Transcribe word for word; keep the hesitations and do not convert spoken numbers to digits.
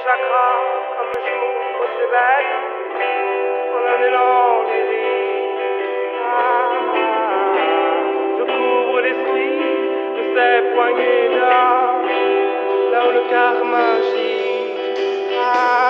chakras comme je m'ouvre ses veines en un élan lyrique. Ah, je couvre l'esprit de ces poignées d'or, là où le karma agit. Ah,